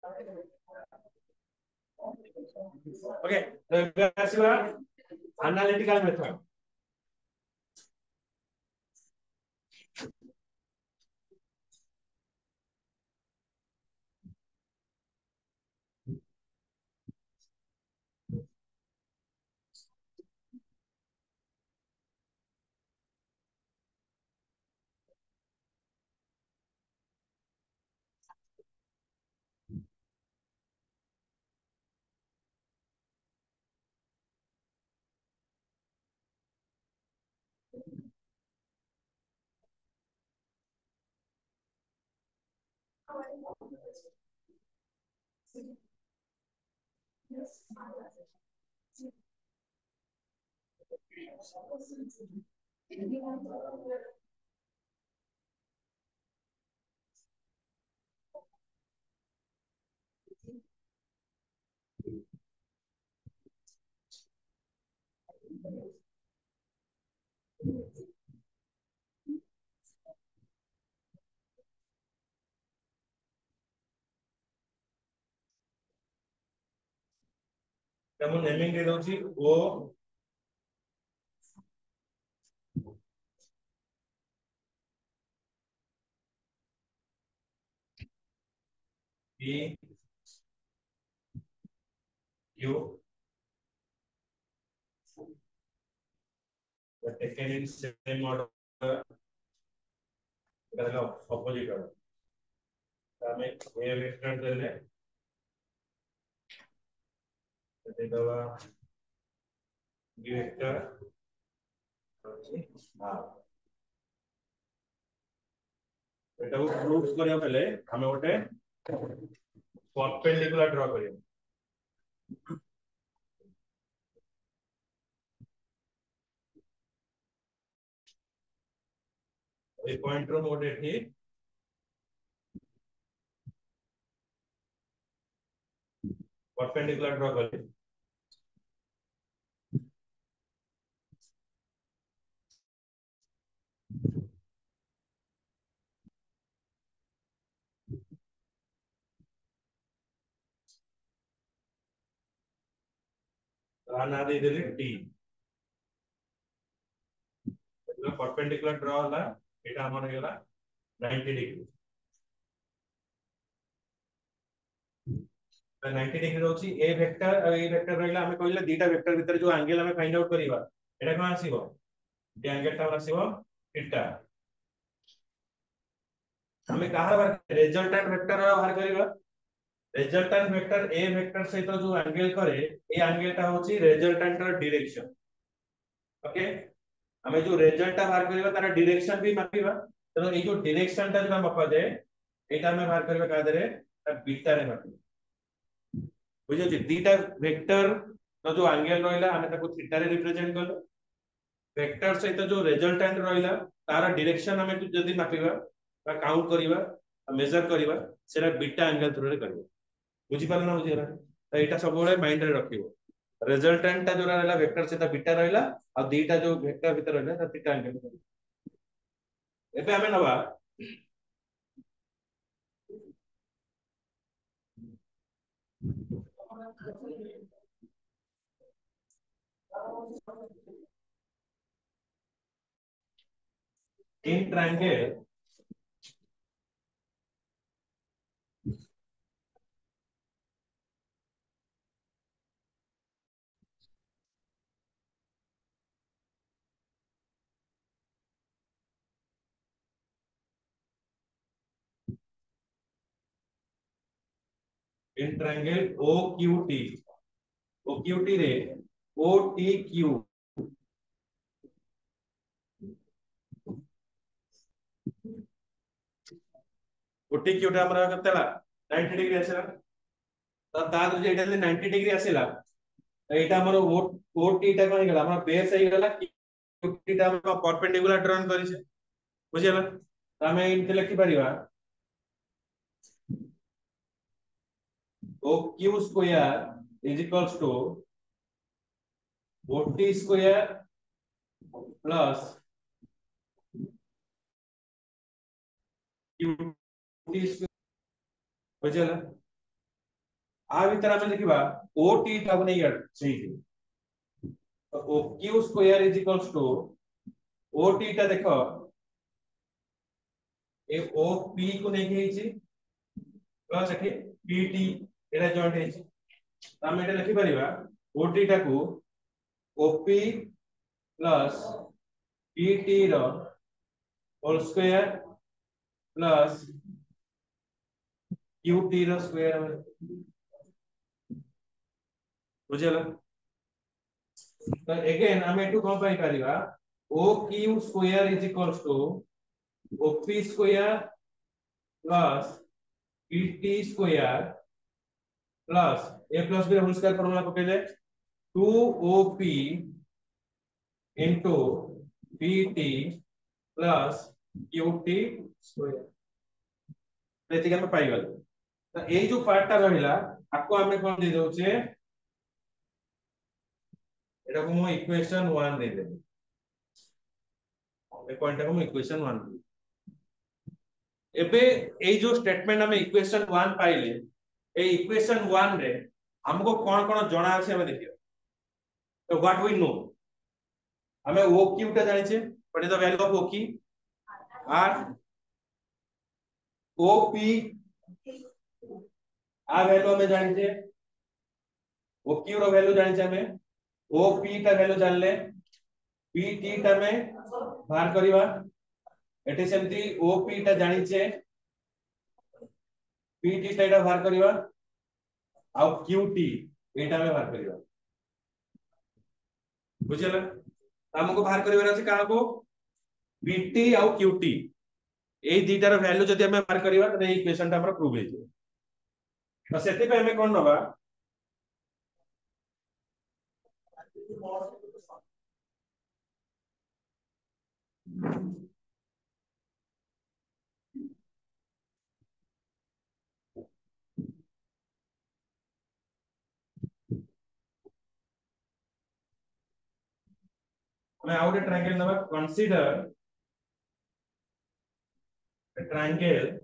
Okay तो ଏବେ ଆସିବା analytical method तमु नेमिंग दे दउची O P Q taken in same order ಇದೆಲ್ಲ opposite order ଆମେ A vector ଦେଲେ ଦେଇଦବା B vector हां ଏଟାକୁ ପ୍रूफ କରିବା ବେଲେ ଆମେ ଗୋଟେ परपेंडिकुलर ड्रा करियो ए पॉइंट रो मोड एठी परपेंडिकुलर ड्रा करियो आना दे देले टी परपेंडिकुलर ड्रा होला एटा हमर गेला 90 डिग्री 90 डिग्री रोची ए वेक्टर रहला हमें कहले दीटा वेक्टर भीतर जो एंगल हमें find out करिवा Etah cone आसीबो A angle ता आसीबो थीटा हमें कहार बार रिजल्टेंट वेक्टर बाहर करिवा रिजल्टेंट वेक्टर ए वेक्टर सहित जो एंगल करे ए एंगल ता होची रिजल्टेंट रो डायरेक्शन ओके हमें जो रिजल्ट ता बाहर करिवा तार डायरेक्शन भी मापिवा तो ए जो डायरेक्शन ता जो मापा जाए एटा हमें बाहर करिवा का दरे ता बीटा रे मापिवा बुझे जे दीटा वेक्टर तो जो एंगल रहला हमें ताको थीटा रे रिप्रेजेंट करलो वेक्टर सहित जो रिजल्टेंट रहला तार डायरेक्शन हमें जदी मापिवा बा काउंट करिवा मेजर करिवा सेरा बीटा एंगल थ्रू रे करबो बुझी पारना बुझी गला तो एटा सब बळे माइंड रे रखिबो रिजल्टेंट ता जो रहला वेक्टर से ता बीटा रहला और दीटा जो वेक्टर भीतर रहला ता थीटा एंगल एबे हमें नबा in triangle OQT OQT रे OTQ OTQ टा हमरा केतला 90 डिग्री आसेला तो ता जो एटा 90 डिग्री आसेला एटा हमर OT टा कोन गेला हमरा बेस हे गेला QT टा हम परपेंडिकुलर ड्रॉन करि छै बुझियला त हमें इनते लिखि परिबा OQ square is equals to OT square plus QT square बुझियला आ भीतर हमें देखिबा ओटी टाको नहीं सही तो O Q square is equals to OT टा देखो ए ओ पी को नहीं ହେଇଛି प्लस एठी पीटी एटा जॉइंट ହେଇଛି तो हम एटा लिखि परिबा ओटी टाको ओपी प्लस पीटी रो होल स्क्वायर प्लस क्यूटी रो स्क्वायर बुझियला तो अगेन हम एटू कोन पाई परिबा O Q square is equals to OP square plus PT square plus A plus B whole square formula पकेले 2op into pt plus qt square एति हम पाई गल तो ए जो पार्ट टा रहिला आको हमें कोन दे दोचे एटा को मो इक्वेशन 1 दे देबे ए पॉइंट को मो इक्वेशन 1 एबे ए जो स्टेटमेंट हमें इक्वेशन 1 पाइले ए इक्वेशन 1 रे हमको कोन कोन जणा আছে हमें देखियो तो व्हाट वी नो हमें ओ क्यू टा जानि छे what is the value of O Q आर ओ पी आ वैल्यू हमें जानि छे ओ क्यू रो वैल्यू जानि छे हमें ओ पी टा वैल्यू जान ले पी टी टा में बाहर करिवा एटे सेमती ओ पी टा जानि छे पी टी टा बाहर करिवा आ क्यू टी एटा में बाहर करिवा बुझियला हमको बाहर करिवार अछि काहा को पीटी आ क्यूटी ए दीटार वैल्यू जदि हमें बाहर करिवा त ए इक्वेशन टा हमर प्रूव हे जे तो सेति पे हमें कोन नबा हमें आउट ट्रायंगल नबा कंसीडर a triangle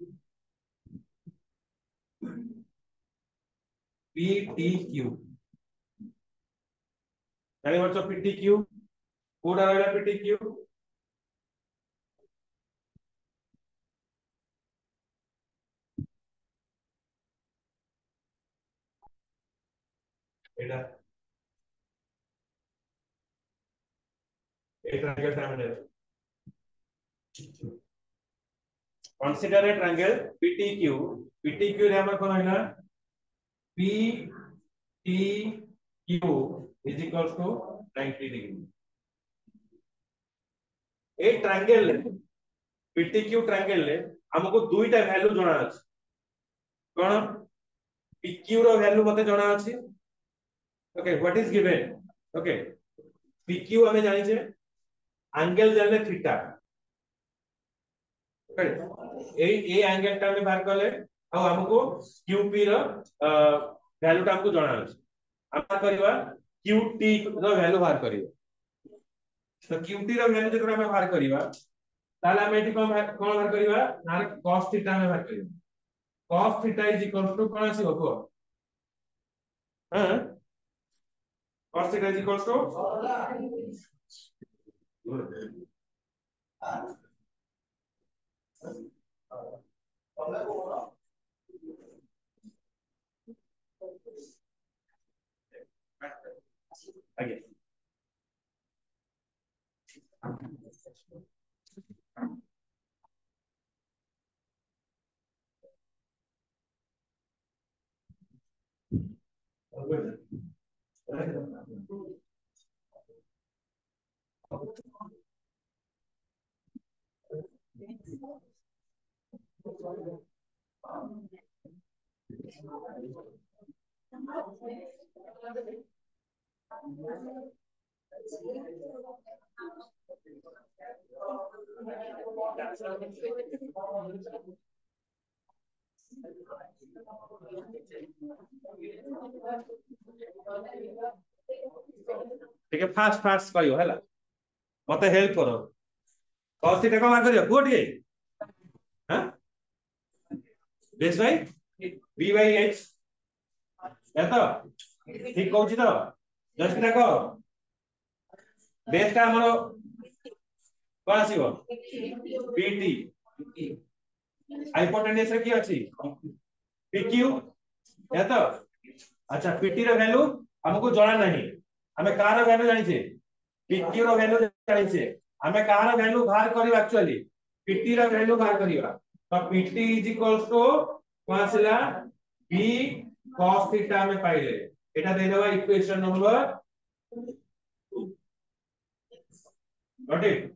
PTQ यानी व्हाट्स PTQ कोड आ रहा PTQ एटा ए triangle triangle consider a triangle PTQ PTQ रे हमर कोन हैला PTQ is equals to 90 degree ए ट्रायंगल PTQ ट्रायंगल ले हमको दुईटा वैल्यू जणा अछि कोन PQ रो वैल्यू मते जणा अछि okay what is given okay PQ हमें जानि छे एंगल जाने थीटा ओके ए एंगल टा में बाहर करले आ हमको QP रो वैल्यू टा हमको जणा अछि हम करबा QT रो वैल्यू बाहर करियो तो QT रो वैल्यू जकरा हम बाहर करिबा ताले हम एठी कोन बाहर करिबा ना cos थीटा में बाहर करिबा cos theta is equal to कोन आसी हो हां cos theta is equal to again ठीक है फास्ट फास्ट करियो हैला मते हेल्प करो cos थीटा को बाहर करियो कोठी हां base by b by h ଏ ତ ଠିକ କହୁଛି ତ ଜଷ୍ଟ ଦେଖ ବେସ୍ ଟା ଆମର କଣ ଆସିବ ପିଟି हाइपोटेन्यूज रे की अछि पीक्यू है तो अच्छा पीटी रो वैल्यू हमको जाना नहीं हमें कार वैल्यू जानि छे पीक्यू रो वैल्यू जानि छे हमें कार वैल्यू बाहर करिवा एक्चुअली पीटी रो वैल्यू बाहर करिवा तो पीटी इज इक्वल्स टू कोन आसिला बी cos थीटा में पाइले एटा दे देबा इक्वेशन नंबर 2 गॉट इट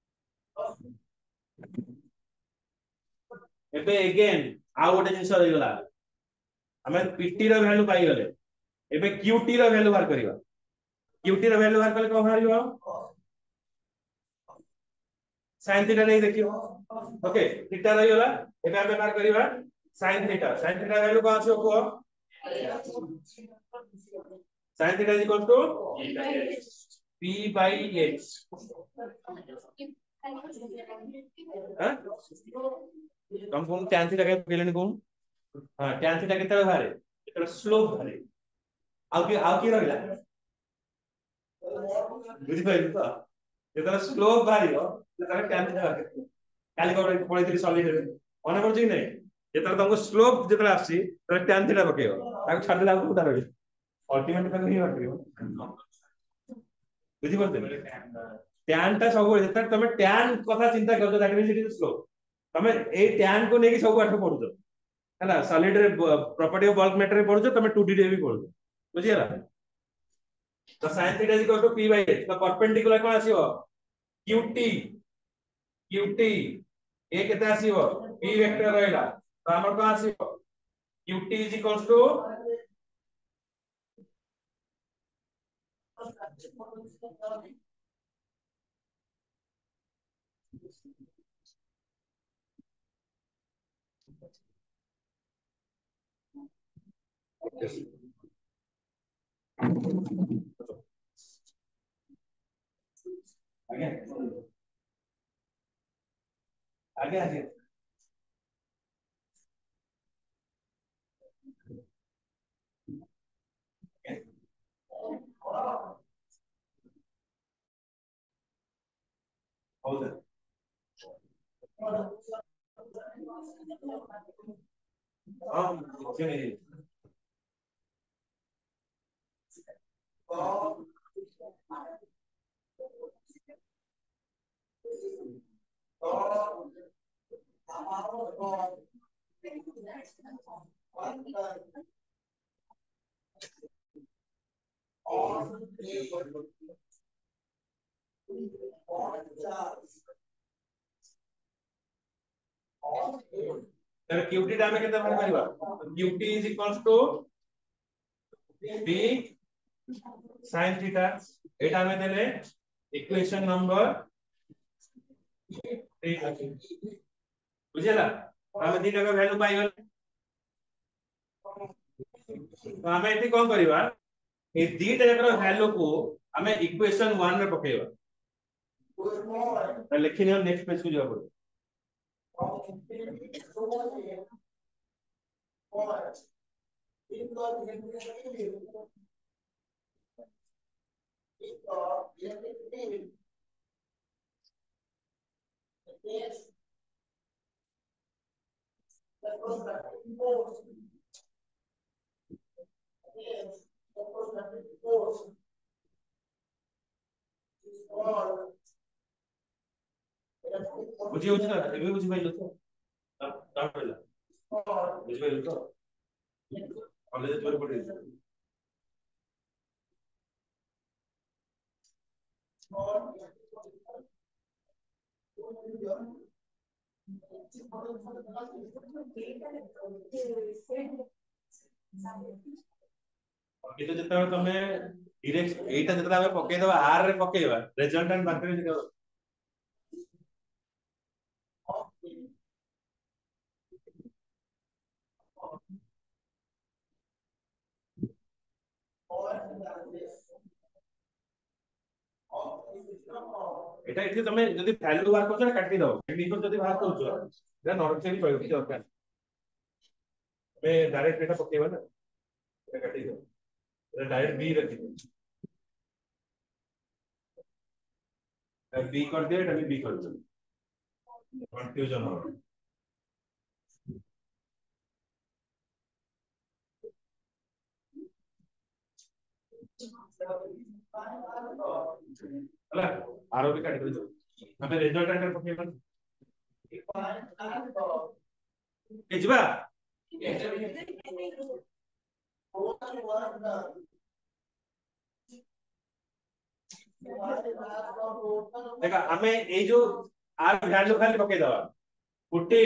एबे अगेन आ गोटे जिंस रहि गला हमें पीटी रो वैल्यू पाई गले एबे क्यूटी रो वैल्यू बाहर करिवा क्यूटी रो वैल्यू बाहर करले को बाहरियो sin थीटा नहीं देखियो ओके थीटा रहि गला एबे हम बाहर करिवा sin थीटा वैल्यू को आछो को sin theta is equal to p by x हां तुम कौन tan थीटा के पहले कौन हां tan थीटा केते बाहर एटा स्लोप बाहर आउ की रहिला बुझि पाइल तो जेतरा स्लोप बाहरियो जेतरा tan थीटा बाहर काली को पळैतरी सॉलिड रे मने पड़छ कि नहीं जेतरा तुमको स्लोप जेतरा आसी त tan थीटा पकेयो ताको छाड़ देला को रहि अल्टीमेट तक नहीं बाहरियो बुझि पड़ते tan ता सब जेतरा तमे tan कथा चिंता करजो that means it is slope तमे ए tan को नेकी सब पाठ पढुछो हैला सॉलिड रे प्रॉपर्टी ऑफ बल्क मैटर रे पढुछो तमे 2D रे भी पढुछो बुझियला तो sin theta is equal to p by h तो परपेंडिकुलर कोन आसीबो qt qt ए केते आसीबो p वेक्टर रहला तो हमर कोन आसीबो qt इज इक्वल टू आगे आगे आगे हौदा हां चलिए तर qt टा में केते बाहर करबा qt is equals to b sin theta एटा में देले इक्वेशन नंबर 3 बुझिला हम दीटा का वैल्यू पाई गल तो हमें एठी कोन करबा ए दीटा जकर वैल्यू को हमें इक्वेशन 1 में पकेबा तो लिखिनियो नेक्स्ट पेज को जाओ पड़ो बुझी होची ना एबे बुझी पाइलो तो ता पहला बुझी पाइलो तो कॉलेज तोर पड़े कितो जतरा तमे डायरेक्ट एटा जतरा हमें पके देबा आर रे पकेबा रिजल्टेंट बाकरे जे এটা এটি তুমি যদি ভ্যালু বার করছো না কাটি দাও টেকনিক্যাল যদি বার করছো এটা নরমালি চলবে কিছু দরকার তুমি ডাইরেক্ট এটা পকেইবা না काटी दो डायरेक्ट बी रखी दो बी कर दिया এটা বি कर दो कंफ्यूजन हो ହେଲା आरो भी काटी दो ଆମେ ରେଜଲ୍ଟାଣ୍ଟ ପକେଇବା ଏ ଯିବା देखा हमें ये जो आर वैल्यू खाली पके दवा पुटी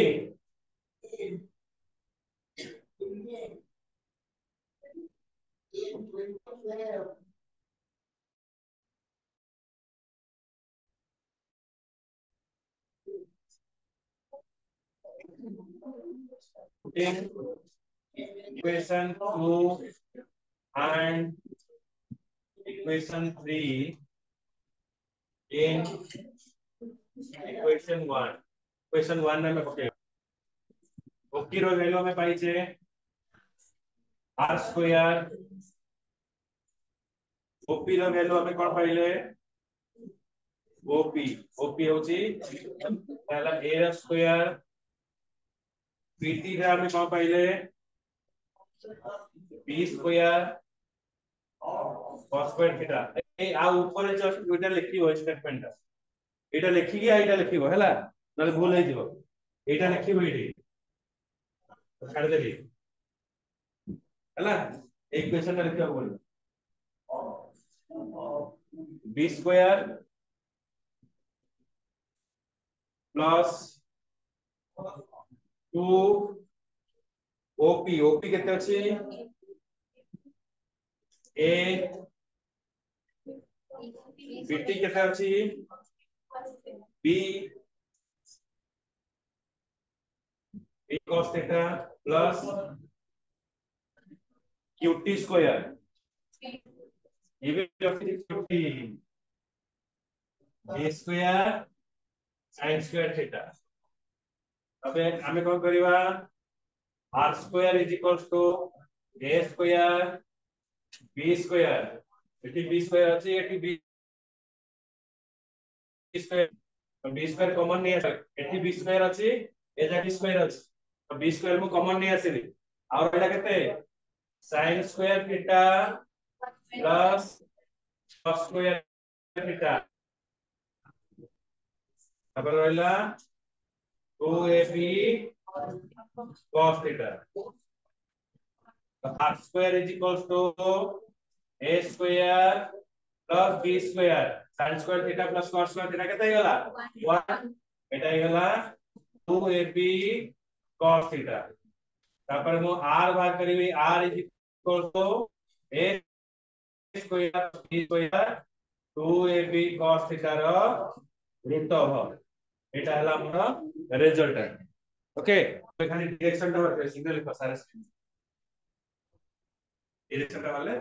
equation 2 and equation 3 in equation 1 equation 1 में पके ओकी रो वैल्यू में पाई छे r स्क्वायर ओपी रो वैल्यू हमें कोन पाइले ओपी ओपी होची पहला a स्क्वायर पीटी रे हमें कोन पाइले b square cos square theta ए आ ऊपर जस्ट दुटा लिखिबो स्टेटमेंट एटा लिखि कि आइटा लिखिबो हैला नले भूल हे जिवो एटा लिखिबो एठी छाड़ देबी हैला एक क्वेश्चन लिखिबो बोल b square plus 2 OP OP केते अछि ए बीटी केते अछि B B cos theta plus qt square ये भी qt a square sin square theta अबे हमें कोन करबा r square is equals to a square b square एटी b स्क्वायर अछि एटी b square b square common नहीं है एटी b स्क्वायर अछि ए जाटी स्क्वायर अछि तो b स्क्वायर मु कॉमन नहीं आसिली और एटा केते sin square theta plus cos square theta अब रहला 2ab cos theta r square is equals to a square plus b square sin square theta plus cos square theta केते गला 1 एटा गला 2ab cos theta तापर मो r भाग करबी r is equals to a square b square 2ab cos theta रो root over एटा हला हमर रिजल्टेंट ओके तो खाली डायरेक्शन टा सिग्नल लिखो सारे डायरेक्शन टा वाले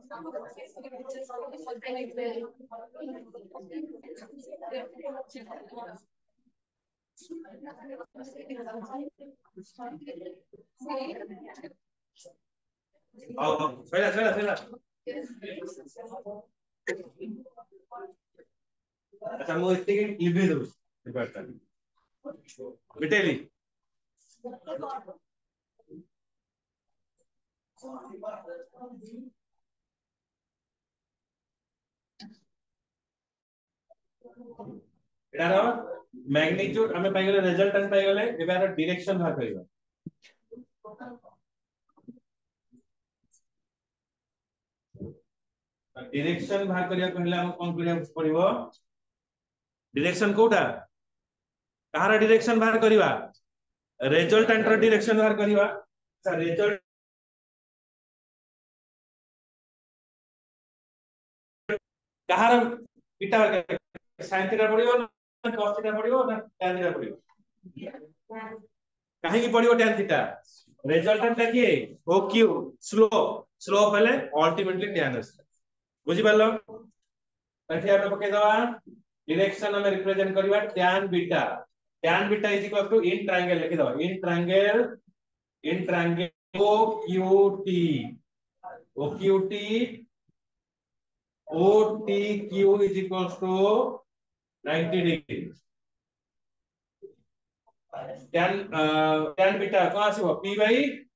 ସଇଲା ସଇଲା ସଇଲା। ଆଚ୍ଛା ମୁଁ ଏତିକି ଲିଭେଇ ଦଉଛି ମିଟେଇଲି। ଏଟାର ମ୍ୟାଗ୍ନିଟ୍ୟୁଡ ଆମେ ପାଇଗଲେ, ରେଜल्टेंट ପାଇଗଲେ, ଏବେ ଆର डायरेक्शन बाहर କରିବା। डायरेक्शन बाहर करिया कहले हम कोन करिया पड़िबो, डायरेक्शन कोटा कहार डायरेक्शन बाहर करिवा, रिजल्टेंट रो डायरेक्शन बाहर करिवा। अच्छा रिजल्ट कहार इटा sin थीटा पड़िबो ना cos थीटा पड़िबो ना tan थीटा पड़िबो, काहे की पड़िबो tan थीटा, रिजल्टेंट देखिए ओ क्यू स्लोप, स्लोप हेले अल्टीमेटली tan आस बुझि पालो। एठी हम पके दवा डायरेक्शन हम रिप्रेजेंट करबा tan beta, tan beta is equal to in triangle लिखि दवा, in triangle OQT, OQT OTQ is equals to 90 degree। tan tan beta कौन आसीबो p by